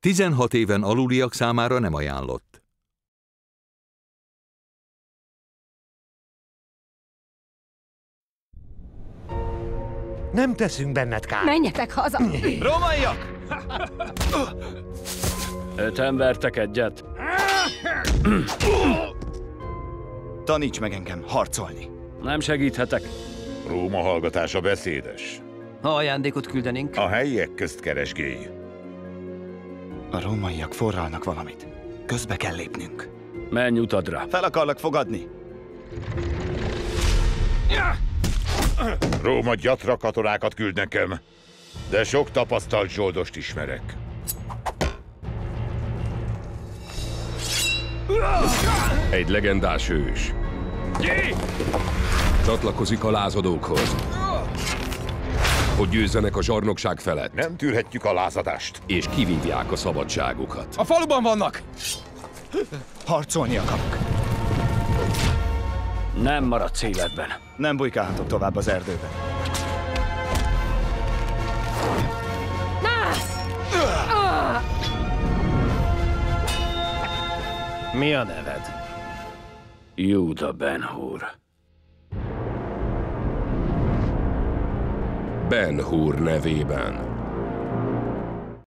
16 éven aluliak számára nem ajánlott. Nem teszünk benned kár. Menjetek haza! Rómaiak! 5 vertek egyet. Taníts meg engem harcolni. Nem segíthetek. Róma hallgatása beszédes. Ha ajándékot küldenénk. A helyiek közt keresgélj. A rómaiak forralnak valamit. Közbe kell lépnünk. Menj utadra. Fel akarlak fogadni. Róma gyatra katonákat küld nekem, de sok tapasztalt zsoldost ismerek. Egy legendás hős. Csatlakozik a lázadókhoz, hogy győzzenek a zsarnokság felett. Nem tűrhetjük a lázadást. És kivívják a szabadságukat. A faluban vannak! Harcolni akarok. Nem maradsz életben. Nem bujkálhatok tovább az erdőben. Mi a neved? Júda Ben-Hur. Ben-Hur nevében.